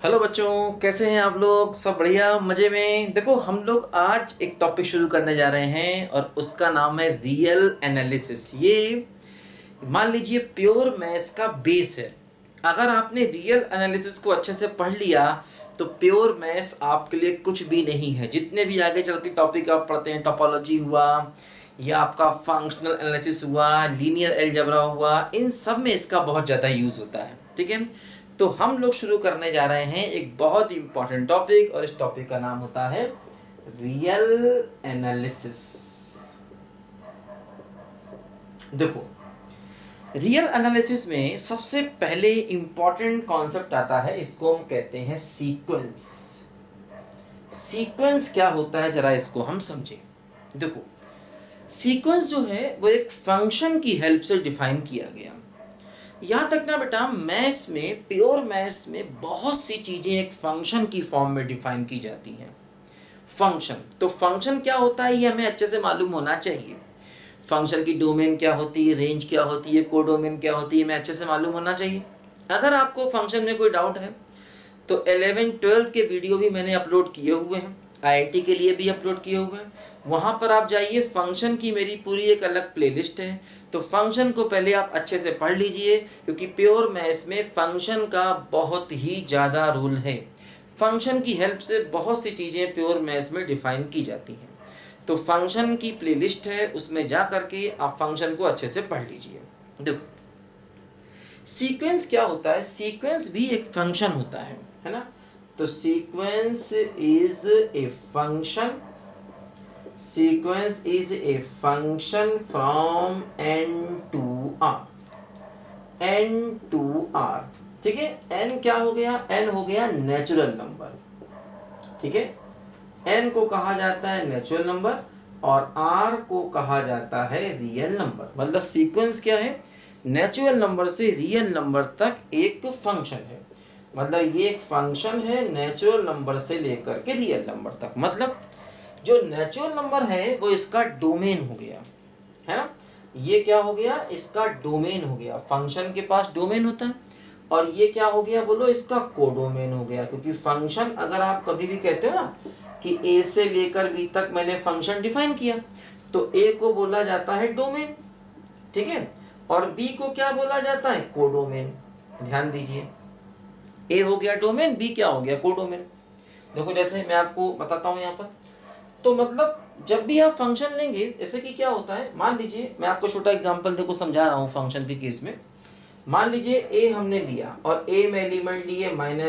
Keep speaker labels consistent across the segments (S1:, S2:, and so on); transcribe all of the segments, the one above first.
S1: Hello बच्चों, कैसे हैं आप लोग? सब बढ़िया, मज़े में। देखो, हम लोग आज एक टॉपिक शुरू करने जा रहे हैं और उसका नाम है रियल एनालिसिस। ये मान लीजिए प्योर मैथ्स का बेस है। अगर आपने रियल एनालिसिस को अच्छे से पढ़ लिया तो प्योर मैथ्स आपके लिए कुछ भी नहीं है। जितने भी आगे चल के टॉपिक आप पढ़ते हैं, टोपोलॉजी हुआ या आपका फंक्शनल एनालिसिस हुआ, लीनियर अलजेब्रा हुआ, इन सब में इसका बहुत ज़्यादा यूज़ होता है। ठीक है, तो हम लोग शुरू करने जा रहे हैं एक बहुत ही इंपॉर्टेंट टॉपिक, और इस टॉपिक का नाम होता है रियल एनालिसिस। देखो, रियल एनालिसिस में सबसे पहले इंपॉर्टेंट कॉन्सेप्ट आता है, इसको हम कहते हैं सीक्वेंस। सीक्वेंस क्या होता है, जरा इसको हम समझें। देखो, सीक्वेंस जो है वो एक फंक्शन की हेल्प से डिफाइन किया गया। यहाँ तक ना बेटा, मैथ्स में, प्योर मैथ्स में बहुत सी चीज़ें एक फंक्शन की फॉर्म में डिफाइन की जाती हैं। फंक्शन, तो फंक्शन क्या होता है ये हमें अच्छे से मालूम होना चाहिए। फंक्शन की डोमेन क्या होती है, रेंज क्या होती है, कोडोमेन क्या होती है, हमें अच्छे से मालूम होना चाहिए। अगर आपको फंक्शन में कोई डाउट है तो 11-12 के वीडियो भी मैंने अपलोड किए हुए हैं, आईआईटी के लिए भी अपलोड किए हुए हैं। वहाँ पर आप जाइए, फंक्शन की मेरी पूरी एक अलग प्लेलिस्ट है। तो फंक्शन को पहले आप अच्छे से पढ़ लीजिए, क्योंकि प्योर मैथ्स में फंक्शन का बहुत ही ज़्यादा रोल है। फंक्शन की हेल्प से बहुत सी चीज़ें प्योर मैथ्स में डिफाइन की जाती हैं। तो फंक्शन की प्लेलिस्ट है, उसमें जा करके आप फंक्शन को अच्छे से पढ़ लीजिए। देखो, सीक्वेंस क्या होता है, सीक्वेंस भी एक फंक्शन होता है ना। तो sequence is a function, sequence is a function from N to R, N to R. ठीक है, एन क्या हो गया, एन हो गया नेचुरल नंबर। ठीक है, एन को कहा जाता है नेचुरल नंबर और आर को कहा जाता है रियल नंबर। मतलब सीक्वेंस क्या है, नेचुरल नंबर से रियल नंबर तक एक फंक्शन है। मतलब ये एक फंक्शन है नेचुरल नंबर से लेकर के रियल नंबर तक। मतलब जो नेचुरल नंबर है वो इसका डोमेन हो गया, है ना। ये क्या हो गया, इसका डोमेन हो गया। फंक्शन के पास डोमेन होता है। और ये क्या हो गया, बोलो, इसका कोडोमेन हो गया। क्योंकि फंक्शन, अगर आप कभी भी कहते हो ना कि ए से लेकर बी तक मैंने फंक्शन डिफाइन किया, तो ए को बोला जाता है डोमेन। ठीक है, और बी को क्या बोला जाता है, कोडोमेन। ध्यान दीजिए, ए हो गया डोमेन, बी क्या हो गया, कोडोमेन। देखो, जैसे मैं आपको बताता हूं यहाँ पर। तो मतलब जब भी आप फंक्शन लेंगे, जैसे कि क्या होता है, मान लीजिए मैं आपको छोटा एग्जांपल देखो समझा रहा हूँ फंक्शन के केस में। मान लीजिए ए हमने लिया और ए में एलिमेंट लिए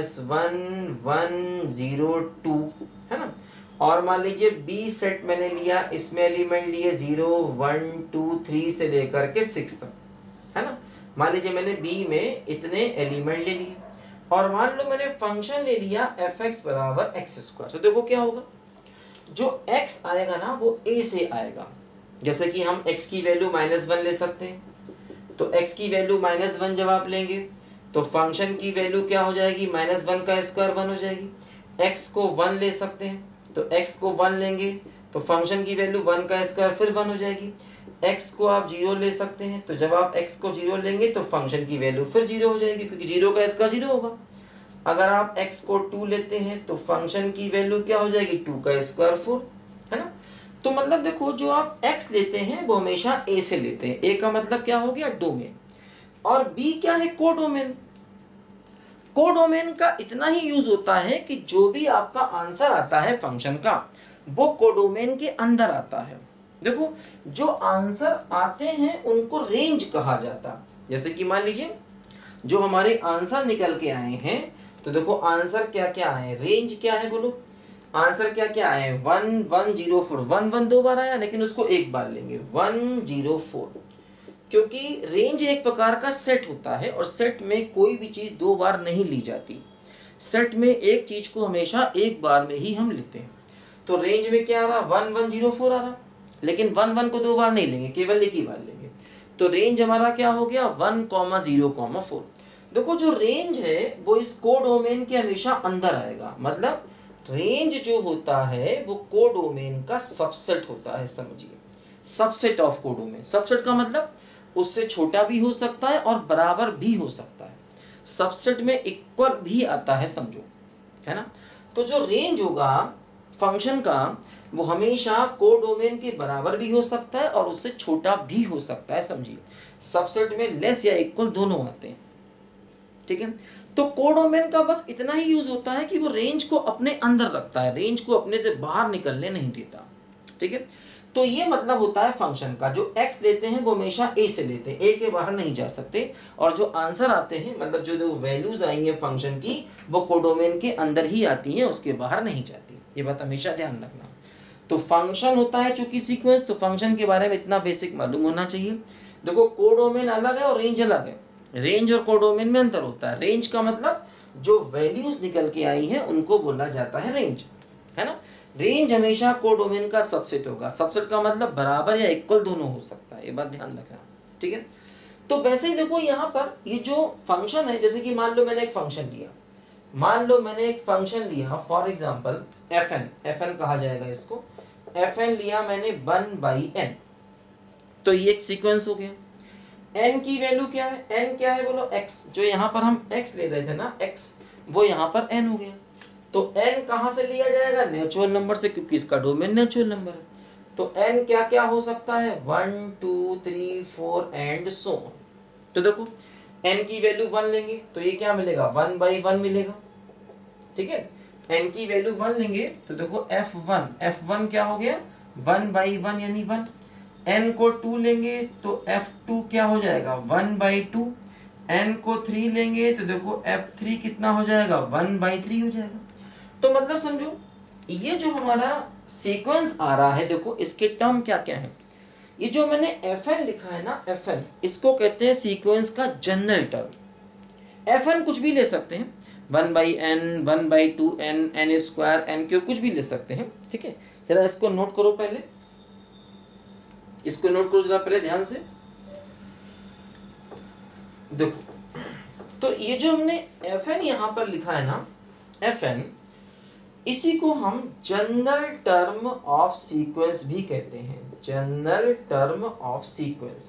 S1: -1 1 0 2, है ना। और मान लीजिए बी सेट मैंने लिया, इसमें एलिमेंट लिए 0 1 2 3 से लेकर के 6 तक, है ना। मान लीजिए मैंने बी में इतने एलिमेंट ले लिए और मान लो मैंने फंक्शन ले लिया fx बराबर x²। तो देखो क्या होगा, जो x आएगा ना वो a से आएगा। जैसे कि हम x की वैल्यू -1 ले सकते हैं, तो x की वैल्यू -1 जब आप लेंगे तो फंक्शन की वैल्यू क्या हो जाएगी, -1 का स्क्वायर 1 हो जाएगी। x को 1 ले सकते हैं, तो x को 1 लेंगे तो फंक्शन की वैल्यू 1 का स्क्वायर फिर 1 हो जाएगी। x को आप 0 ले सकते हैं, तो जब आप x को 0 लेंगे तो फंक्शन की वैल्यू फिर 0 हो जाएगी, क्योंकि 0 का स्क्वायर 0 होगा। अगर आप x को 2 लेते हैं तो फंक्शन की वैल्यू क्या हो जाएगी, 2 का स्क्वायर 4, है ना। तो मतलब देखो, जो आप x लेते हैं वो हमेशा a से लेते हैं। a का मतलब क्या हो गया, डोमेन। और b क्या है, कोडोमेन। कोडोमेन का इतना ही यूज होता है कि जो भी आपका आंसर आता है फंक्शन का, वो कोडोमेन के अंदर आता है। देखो, जो आंसर आते हैं उनको रेंज कहा जाता। जैसे कि मान लीजिए जो हमारे आंसर निकल के आए हैं, तो देखो आंसर क्या क्या आए, रेंज क्या है, बोलो आंसर क्या क्या आए, 1 1 0 4। 1 1 दो बार आया, लेकिन उसको एक बार लेंगे, 1 0 4। क्योंकि रेंज एक प्रकार का सेट होता है और सेट में कोई भी चीज दो बार नहीं ली जाती। सेट में एक चीज को हमेशा एक बार में ही हम लेते हैं। तो रेंज में क्या आ रहा, 1 1 0 4 आ रहा, लेकिन 1 1 को दो बार नहीं लेंगे, केवल एक ही बार लेंगे। तो रेंज हमारा क्या हो गया, 1 0 4। देखो, जो रेंज है वो इस कोडोमेन के हमेशा अंदर आएगा। मतलब रेंज जो होता है वो कोडोमेन का सबसेट होता है, समझिए, सबसेट ऑफ कोडोमेन। सबसेट का मतलब उससे छोटा भी हो सकता है और बराबर भी हो सकता है। सबसेट में इक्वल भी आता है, समझो। है ना। तो जो रेंज होगा फंक्शन का वो हमेशा कोडोमेन के बराबर भी हो सकता है और उससे छोटा भी हो सकता है, समझिए। सबसेट में लेस या इक्वल दोनों आते हैं, ठीक है। तो कोडोमेन का बस इतना ही यूज होता है कि वो रेंज को अपने अंदर रखता है, रेंज को अपने से बाहर निकलने नहीं देता, ठीक है। तो ये मतलब होता है फंक्शन का, जो x लेते हैं वो हमेशा a से लेते हैं, a के बाहर नहीं जा सकते, और जो आंसर आते हैं मतलब जो वैल्यूज आई हैं फंक्शन की वो कोडोमेन के अंदर ही आती हैं, उसके बाहर नहीं जाती। ये बात हमेशा ध्यान रखना। तो फंक्शन होता है चूंकि सीक्वेंस, तो फंक्शन के बारे में इतना बेसिक मालूम होना चाहिए। देखो कोडोमेन अलग है और रेंज अलग है, रेंज और कोडोमेन में अंतर होता है। रेंज का मतलब जो वैल्यूज निकल के आई हैं उनको बोला जाता है रेंज, है ना। रेंज हमेशा कोडोमेन का सबसेट होगा, सबसेट का मतलब बराबर या इक्वल दोनों हो सकता है, ये बात ध्यान रखना, ठीक है। तो वैसे ही देखो यहाँ पर ये जो फंक्शन है, जैसे कि मान लो मैंने एक फंक्शन लिया, मान लो मैंने एक फंक्शन लिया फॉर एग्जांपल fn कहा जाएगा इसको, fn लिया मैंने 1/n, तो ये एक सीक्वेंस हो गया। n की वैल्यू क्या है, n क्या है बोलो x, जो यहाँ पर हम x ले रहे थे ना x, वो यहाँ पर n हो गया। तो n कहाँ से लिया जाएगा, नेचुरल नंबर से, क्योंकि इसका डोमेन नेचुरल नंबर है। तो n क्या क्या हो सकता है, 1 2 3 4 एंड सो ऑन। तो देखो n की वैल्यू 1 लेंगे तो ये क्या मिलेगा, 1/1 मिलेगा, ठीक है। n की वैल्यू 1 लेंगे तो देखो f1 क्या हो गया, 1/1 यानी 1। n को 2 लेंगे तो f2 क्या हो जाएगा, 1/2। n को 3 लेंगे तो देखो f3 कितना हो जाएगा, 1/3 हो जाएगा। तो मतलब समझो ये जो हमारा सीक्वेंस आ रहा है, देखो इसके टर्म क्या क्या है। ये जो मैंने fn लिखा है ना, fn, इसको कहते हैं सीक्वेंस का जनरल टर्म। fn कुछ भी ले सकते हैं, 1/n 1/2n n² n³ कुछ भी ले सकते हैं, ठीक है। जरा इसको नोट करो पहले, इसको नोट करो जरा पहले ध्यान से। देखो तो ये जो हमने fn यहां पर लिखा है ना, fn, इसी को हम जनरल टर्म ऑफ सीक्वेंस भी कहते हैं, जनरल टर्म ऑफ सीक्वेंस,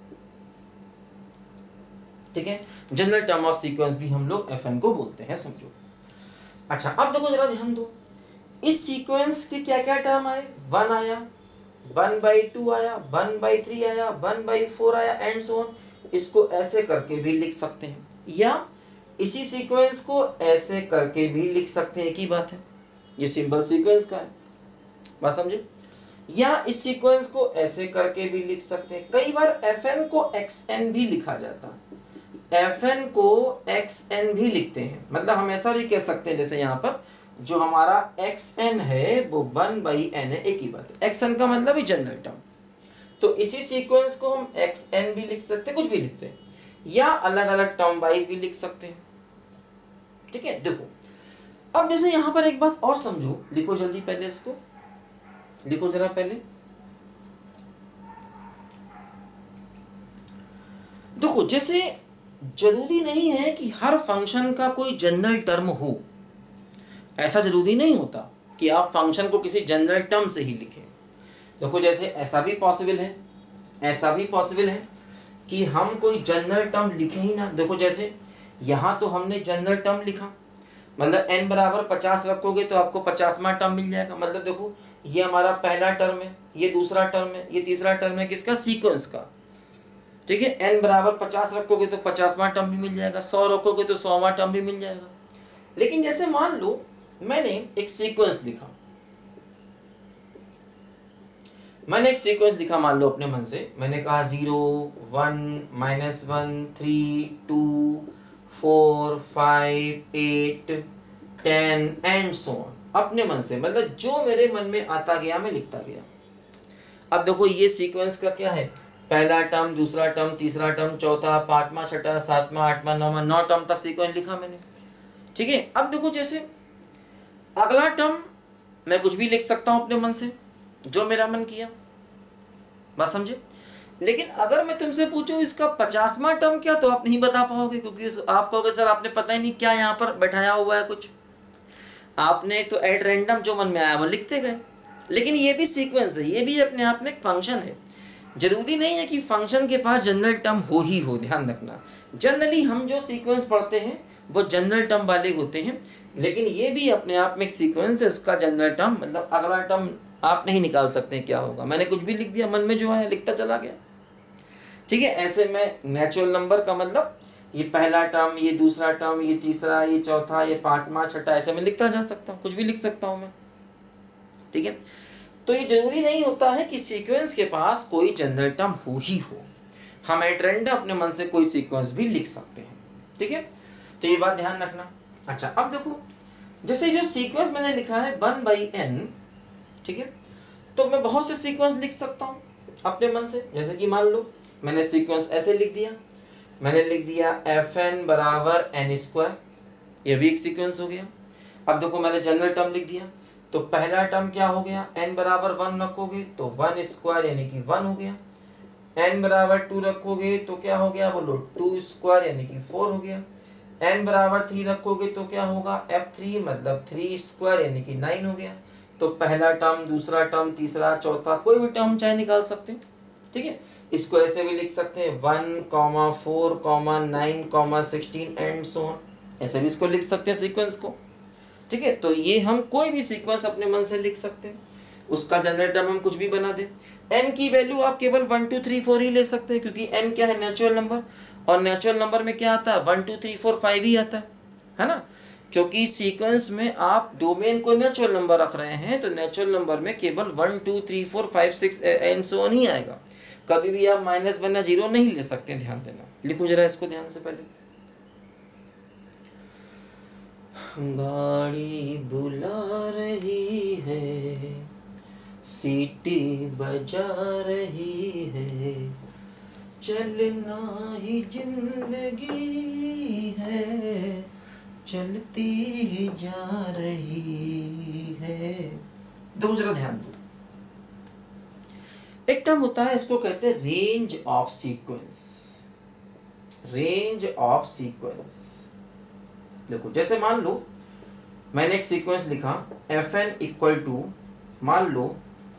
S1: ठीक है। जनरल टर्म ऑफ सीक्वेंस भी हम लोग fn को बोलते हैं, समझो। अच्छा अब देखो जरा ध्यान दो, इस सीक्वेंस के क्या क्या टर्म आए, 1 आया, 1/2 आया, 1/3 आया, 1/4 आया एंड सो ऑन। इसको ऐसे करके भी लिख सकते हैं, या इसी सीक्वेंस को ऐसे करके भी लिख सकते हैं, एक ही बात है, ये सिंपल सीक्वेंस का है, बात समझे। या इस सीक्वेंस को ऐसे करके भी लिख सकते हैं। कई बार fn को xn भी लिखा जाता है, fn को xn भी लिखते हैं, मतलब हम ऐसा भी कह सकते हैं जैसे यहाँ पर जो हमारा xn है वो 1/n है, एक ही बात है। xn का मतलब ही जनरल टर्म, तो इसी सीक्वेंस को हम xn भी लिख सकते हैं, कुछ भी लिखते हैं, या अलग अलग टर्म वाइज भी लिख सकते हैं, ठीक है। देखो अब जैसे यहां पर एक बात और समझो, लिखो जल्दी पहले इसको, लिखो जरा पहले। देखो जैसे जरूरी नहीं है कि हर फंक्शन का कोई जनरल टर्म हो, ऐसा जरूरी नहीं होता कि आप फंक्शन को किसी जनरल टर्म से ही लिखें। देखो जैसे ऐसा भी पॉसिबल है, ऐसा भी पॉसिबल है कि हम कोई जनरल टर्म लिखे ही ना। देखो जैसे यहाँ तो हमने जनरल टर्म लिखा, मतलब n बराबर 50 रखोगे तो आपको 50वां टर्म मिल जाएगा। मतलब देखो ये हमारा पहला टर्म है, ये दूसरा टर्म है, ये तीसरा टर्म है, किसका, सीक्वेंस का, ठीक है। n बराबर 50 रखोगे तो 50वां टर्म भी मिल जाएगा, 100 रखोगे तो 100वां टर्म भी मिल जाएगा। लेकिन जैसे मान लो मैंने एक सीक्वेंस लिखा, मैंने एक सीक्वेंस लिखा मान लो अपने मन से, मैंने कहा 0 1 -1 3 2 4 5 8 10 एंड सो ऑन, अपने मन से, मतलब जो मेरे मन में आता गया मैं लिखता गया। अब देखो ये सीक्वेंस का क्या है, पहला टर्म, दूसरा टर्म, तीसरा टर्म, चौथा, पांचवा, छठा, सातवां, आठवां, नौवां, 9 टर्म तक सीक्वेंस लिखा मैंने, ठीक है। अब देखो जैसे अगला टर्म मैं कुछ भी लिख सकता हूं अपने मन से, जो मेरा मन किया, बात समझे। लेकिन अगर मैं तुमसे पूछूं इसका 50वां टर्म क्या, तो आप नहीं बता पाओगे, क्योंकि आप कहोगे सर आपने पता ही नहीं क्या यहाँ पर बैठाया हुआ है कुछ, आपने तो एट रैंडम जो मन में आया वो लिखते गए। लेकिन ये भी सीक्वेंस है, ये भी अपने आप में एक फंक्शन है। जरूरी नहीं है कि फंक्शन के पास जनरल टर्म हो ही हो, ध्यान रखना। जनरली हम जो सीक्वेंस पढ़ते हैं वो जनरल टर्म वाले होते हैं, लेकिन ये भी अपने आप में एक सीक्वेंस है। उसका जनरल टर्म मतलब अगला टर्म आप नहीं निकाल सकते क्या होगा, मैंने कुछ भी लिख दिया, मन में जो आया लिखता चला गया, ठीक है। ऐसे में नेचुरल नंबर का मतलब ये पहला टर्म, ये दूसरा टर्म, ये तीसरा, ये चौथा, ये पांचवा, छठा, ऐसे में लिखता जा सकता हूँ, कुछ भी लिख सकता हूँ मैं, ठीक है। तो ये जरूरी नहीं होता है कि सीक्वेंस के पास कोई जनरल टर्म हो ही हो, हम एट रैंडम अपने मन से कोई सीक्वेंस भी लिख सकते हैं, ठीक है। तो ये बात ध्यान रखना। अच्छा, अब देखो जैसे जो सीक्वेंस मैंने लिखा है 1/n, ठीक है, तो मैं बहुत से सीक्वेंस लिख सकता हूँ अपने मन से। जैसे कि मान लो मैंने सीक्वेंस ऐसे लिख दिया, मैंने लिख दिया fn बराबर n², ये भी एक सीक्वेंस हो गया। अब देखो मैंने जनरल टर्म लिख दिया, तो पहला टर्म क्या हो गया, n बराबर 1 रखोगे तो 1² यानी कि 1 हो गया, n बराबर 2 रखोगे तो क्या हो गया, बोलो 2² यानी कि 4 हो गया, n बराबर 3 रखोगे तो क्या होगा, f3 मतलब 3² यानी कि 9 हो गया। तो पहला टर्म, दूसरा टर्म, तीसरा, चौथा, कोई भी टर्म चाहे निकाल सकते हैं, ठीक है। इसको ऐसे भी लिख सकते हैं 1, 4, 9, 16 एंड सो ऑन, ऐसे भी इसको लिख सकते हैं सीक्वेंस को, ठीक है। तो ये हम कोई भी सीक्वेंस अपने मन से लिख सकते हैं, उसका जनरल टर्म हम कुछ भी बना दें। n की वैल्यू आप केवल 1 2 3 4 ही ले सकते हैं, क्योंकि n क्या है, नेचुरल नंबर, और नेचुरल नंबर में क्या आता है, 1 2 3 4 5 ही आता है ना। क्योंकि सीक्वेंस में आप डोमेन को नेचुरल नंबर रख रहे हैं, तो नेचुरल नंबर में केवल 1 2 3 4 5 6 एंड सो ऑन ही आएगा, कभी भी आप -1 या 0 नहीं ले सकते, ध्यान देना। लिखो जरा इसको ध्यान से पहले, गाड़ी बुला रही है, सीटी बजा रही है, चलना ही जिंदगी है, चलती ही जा रही है। दो जरा ध्यान दो, एक टर्म होता है, इसको कहते हैं range of sequence. Range of sequence देखो, जैसे मान लो मैंने एक सीक्वेंस लिखा fn इक्वल टू मान लो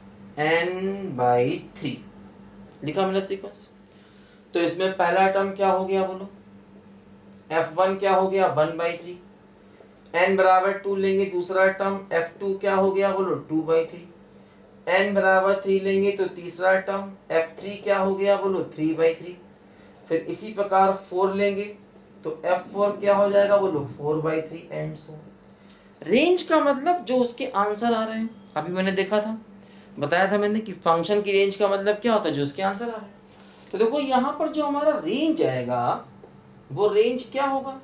S1: n/3 लिखा मैंने सीक्वेंस। तो इसमें पहला टर्म क्या हो गया, बोलो f1 क्या हो गया, 1/3, n बराबर 2 लेंगे, दूसरा टर्म f2 क्या हो गया, बोलो 2/3, n बराबर 3 लेंगे तो तीसरा टर्म f3 क्या हो गया, बोलो 3/3, फिर इसी प्रकार 4 लेंगे तो f4 क्या हो जाएगा, बोलो 4/3 एंड सो। रेंज का मतलब जो उसके आंसर आ रहे हैं, अभी मैंने देखा था, बताया था मैंने कि फंक्शन की रेंज का मतलब क्या होता है, जो उसके आंसर आ रहे हैं। तो देखो यहाँ पर जो हमारा रेंज आएगा वो रेंज क्या होगा,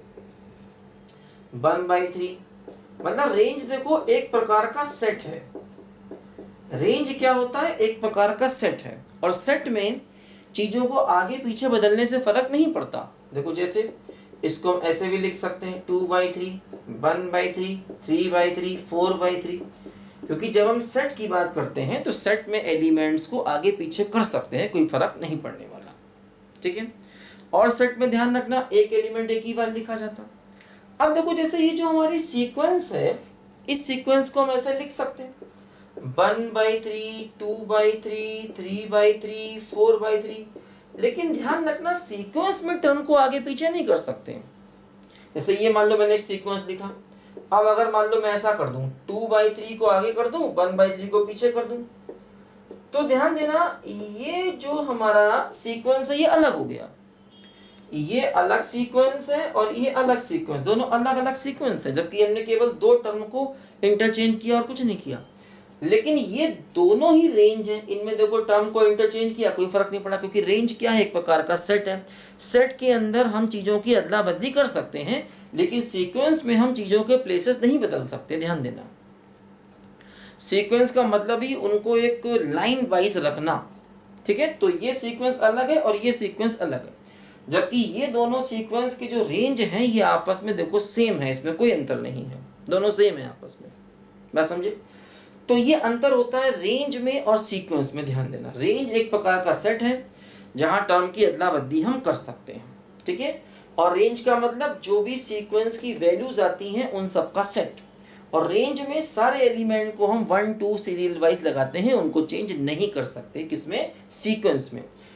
S1: 1/3, मतलब रेंज देखो एक प्रकार का सेट है। रेंज क्या होता है, एक प्रकार का सेट है, और सेट में चीजों को आगे पीछे बदलने से फर्क नहीं पड़ता। देखो जैसे इसको हम ऐसे भी लिख सकते हैं 2/3, 1/3, 3/3, 4/3, क्योंकि जब हम सेट की बात करते हैं तो सेट में एलिमेंट्स को आगे पीछे कर सकते हैं, कोई फर्क नहीं पड़ने वाला, ठीक है। और सेट में ध्यान रखना एक एलिमेंट एक ही बार लिखा जाता। अब देखो जैसे ये जो हमारी सीक्वेंस है, इस सीक्वेंस को हम ऐसे लिख सकते हैं 1/3, 2/3, 3/3, 4/3, लेकिन ध्यान रखना सीक्वेंस में टर्म को आगे पीछे नहीं कर सकते। जैसे ये मान लो मैंने एक सीक्वेंस लिखा, अब अगर मान लो मैं ऐसा कर दूं 2/3 को आगे कर दूं, 1/3 को पीछे कर दूं, तो ध्यान देना ये जो हमारा सीक्वेंस है ये अलग हो गया, ये अलग सीक्वेंस है और ये अलग सीक्वेंस, दोनों अलग अलग सीक्वेंस है, जबकि हमने केवल दो टर्म को इंटरचेंज किया और कुछ नहीं किया। लेकिन ये दोनों ही रेंज है, इनमें देखो टर्म को इंटरचेंज किया कोई फर्क नहीं पड़ा, क्योंकि रेंज क्या है, एक प्रकार का सेट है। सेट के अंदर हम चीजों की अदला बदली कर सकते हैं, लेकिन सीक्वेंस में हम चीजों के प्लेसेस नहीं बदल सकते। ध्यान देना, सीक्वेंस का मतलब ही उनको एक लाइन वाइज रखना, ठीक है। तो ये सीक्वेंस अलग है और ये सीक्वेंस अलग है, जबकि ये दोनों सीक्वेंस के जो रेंज हैं ये आपस में देखो सेम है, इसमें कोई अंतर नहीं है, दोनों सेम है आपस में, बात समझे। तो ये अंतर होता है रेंज में और सीक्वेंस में। ध्यान देना, रेंज एक प्रकार का सेट है जहां टर्म की अदला बदली हम कर सकते हैं, ठीक है। और रेंज का मतलब जो भी सीक्वेंस की वैल्यूज आती हैं उन सब का सेट, और रेंज में सारे एलिमेंट को हम 1 2 सीरियल वाइज लगाते हैं, उनको चेंज नहीं कर सकते। किसमें, सीक्वेंस में।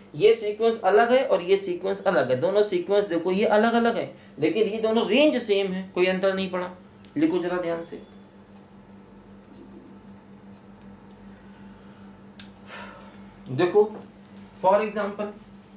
S1: ये सीक्वेंस अलग है और ये सीक्वेंस अलग है, दोनों सीक्वेंस देखो ये अलग अलग है, लेकिन ये दोनों रेंज सेम है, कोई अंतर नहीं पड़ा। लिखो जरा ध्यान से। देखो फॉर एग्जाम्पल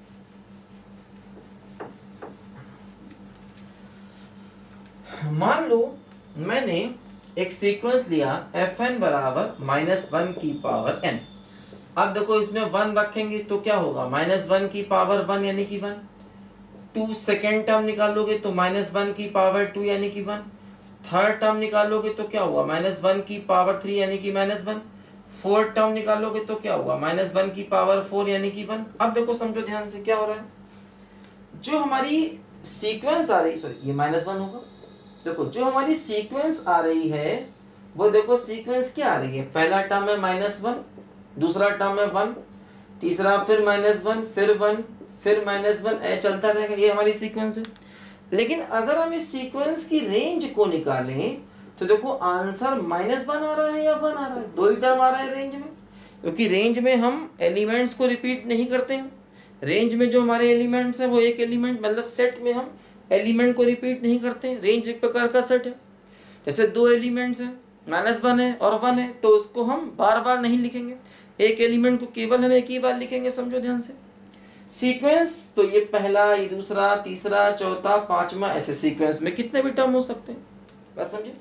S1: मान लो मैंने एक सीक्वेंस लिया fn बराबर -1 की पावर n। अब देखो इसमें 1 रखेंगे तो क्या होगा, -1 की पावर 1 यानी कि 1। 2 सेकेंड टर्म निकालोगे तो -1 की पावर 2 यानी कि 1। थर्ड टर्म निकालोगे तो क्या हुआ, -1 की पावर 3 यानी कि -1। फोर्थ टर्म निकालोगे तो क्या हुआ, -1 की पावर 4 यानी कि 1। अब देखो समझो ध्यान से क्या हो रहा है, जो हमारी सीक्वेंस आ रही, सॉरी ये -1 होगा। देखो जो हमारी सीक्वेंस आ रही है वो देखो सीक्वेंस क्या आ रही है, पहला टर्म है -1, दूसरा टर्म है 1, तीसरा फिर -1, फिर 1, फिर -1, ऐ चलता रहेगा, ये हमारी सीक्वेंस है। लेकिन अगर हम इस सीक्वेंस की रेंज को निकालें तो देखो आंसर -1 आ रहा है या 1 आ रहा है, दो ही टर्म आ रहा है रेंज में, क्योंकि रेंज में हम एलिमेंट्स को रिपीट नहीं करते हैं। रेंज में जो हमारे एलिमेंट्स हैं वो एक एलिमेंट मतलब सेट में हम एलिमेंट को रिपीट नहीं करते हैं। रेंज एक प्रकार का सेट है, जैसे दो एलिमेंट्स हैं, -1 है और 1 है, तो उसको हम बार बार नहीं लिखेंगे, एक एलिमेंट को केवल हम एक ही बार लिखेंगे। समझो ध्यान से। सीक्वेंस तो ये पहला, ये दूसरा, तीसरा, चौथा, पांचवा, ऐसे सीक्वेंस में कितने भी टर्म हो सकते हैं, बस समझे।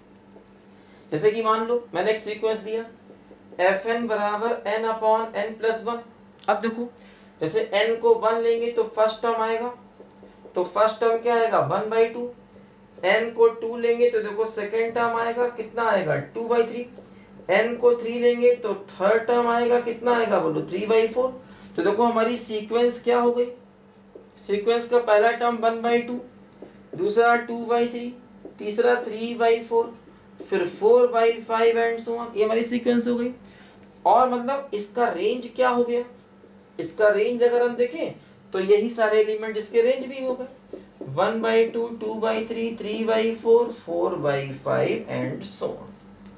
S1: जैसे कि मान लो मैंने एक सीक्वेंस लिया fn बराबर n/n+1। अब देखो जैसे n को 1 लेंगे तो फर्स्ट टर्म आएगा, तो फर्स्ट टर्म क्या आएगा 1/2। n को 2 लेंगे तो देखो सेकेंड टर्म आएगा, कितना आएगा 2/3। n को 3 लेंगे तो थर्ड टर्म आएगा, कितना आएगा बोलो 3/4। तो देखो हमारी सीक्वेंस क्या हो गई, सीक्वेंस का पहला टर्म 1/2, दूसरा 2/3, तीसरा 3/4, फिर 4/5 एंड सो ऑन, ये हमारी सीक्वेंस हो गई। और मतलब इसका रेंज क्या हो गया, इसका रेंज अगर हम देखें तो यही सारे एलिमेंट इसके रेंज भी हो गए, 1/2, 2/3, 3/4, 4/5 एंड सो ऑन।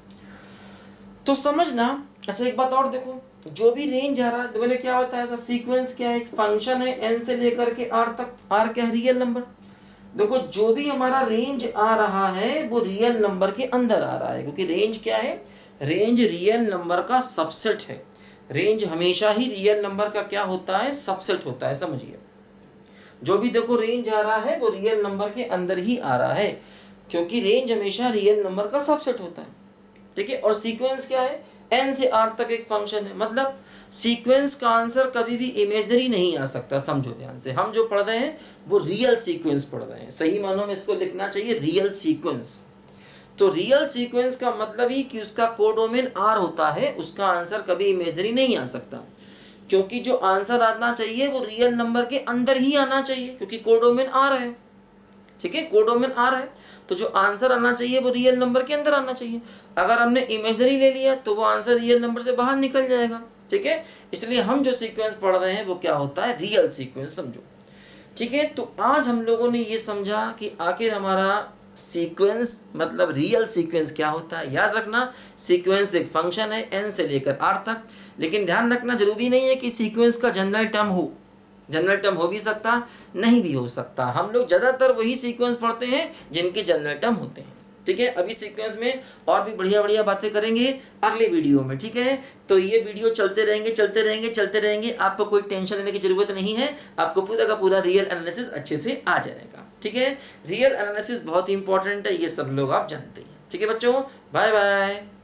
S1: तो समझना। अच्छा एक बात और देखो, जो भी रेंज आ रहा है, मैंने क्या बताया था, सीक्वेंस क्या है, एक फंक्शन है n से लेकर के r तक। r क्या है, रियल नंबर। देखो जो भी हमारा रेंज आ रहा है वो रियल नंबर के अंदर आ रहा है, क्योंकि रेंज क्या है, रेंज रियल नंबर का सबसेट है। रेंज हमेशा ही रियल नंबर का क्या होता है, सबसेट होता है, समझिए। जो भी देखो रेंज आ रहा है वो रियल नंबर के अंदर ही आ रहा है, क्योंकि रेंज हमेशा रियल नंबर का सबसेट होता है, ठीक है। और सीक्वेंस क्या है, n से r तक एक फंक्शन है, मतलब सीक्वेंस का आंसर कभी भी इमेजिनरी नहीं आ सकता। समझो ध्यान से, हम जो पढ़ रहे हैं वो रियल सीक्वेंस पढ़ रहे हैं, सही मानों में इसको लिखना चाहिए रियल सीक्वेंस। तो रियल सीक्वेंस का मतलब ही कि उसका कोडोमेन r होता है, उसका आंसर कभी इमेजिनरी नहीं आ सकता, क्योंकि जो आंसर आना चाहिए वो रियल नंबर के अंदर ही आना चाहिए, क्योंकि कोडोमेन r है, ठीक है, कोडोमेन r है। तो जो आंसर आना चाहिए वो रियल नंबर के अंदर आना चाहिए। अगर हमने इमेजिनरी ले लिया तो वो आंसर रियल नंबर से बाहर निकल जाएगा, ठीक है। इसलिए हम जो सीक्वेंस पढ़ रहे हैं वो क्या होता है, रियल सीक्वेंस, समझो, ठीक है। तो आज हम लोगों ने ये समझा कि आखिर हमारा सीक्वेंस मतलब रियल सीक्वेंस क्या होता है। याद रखना, सीक्वेंस एक फंक्शन है n से लेकर r तक, लेकिन ध्यान रखना जरूरी नहीं है कि सीक्वेंस का जनरल टर्म हो, जनरल टर्म हो भी सकता, नहीं भी हो सकता। हम लोग ज़्यादातर वही सीक्वेंस पढ़ते हैं जिनके जनरल टर्म होते हैं, ठीक है। अभी सीक्वेंस में और भी बढ़िया बढ़िया बातें करेंगे अगले वीडियो में, ठीक है। तो ये वीडियो चलते रहेंगे चलते रहेंगे चलते रहेंगे, आपको कोई टेंशन लेने की ज़रूरत नहीं है, आपको पूरा का पूरा रियल एनालिसिस अच्छे से आ जाएगा, ठीक है। रियल एनालिसिस बहुत इंपॉर्टेंट है, ये सब लोग आप जानते हैं, ठीक है बच्चों। Bye bye.